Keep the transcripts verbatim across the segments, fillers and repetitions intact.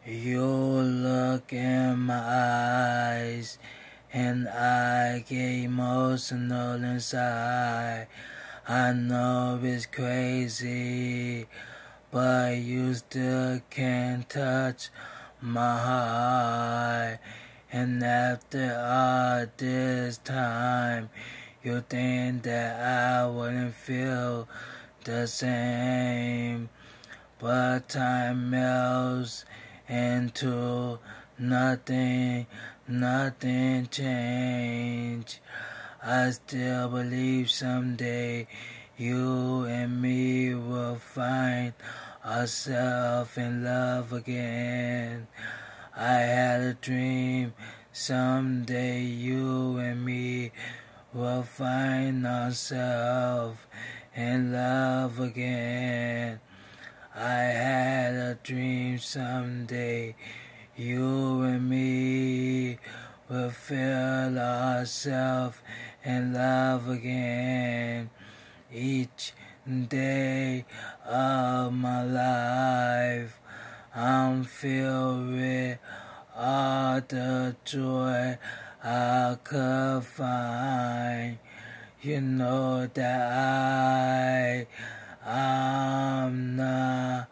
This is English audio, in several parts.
You look in my eyes, and I get emotional inside. I know it's crazy, but you still can't touch my heart. And after all this time, you think that I wouldn't feel the same. But time melts into nothing, nothing changed. I still believe someday you and me will find ourselves in love again. I had a dream someday you and me will find ourselves in love again. I had a dream someday you and me will feel ourselves in love again. Each day of my life, I'm filled with all the joy I could find. You know that I, I'm not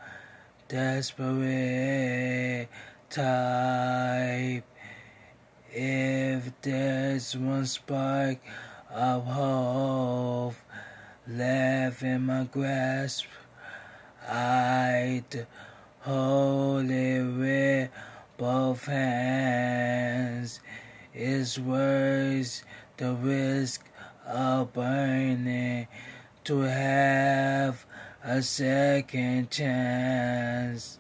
desperate type. If there's one spark of hope left in my grasp, I'd hold it with both hands. It's worth the risk of burning to have a second chance.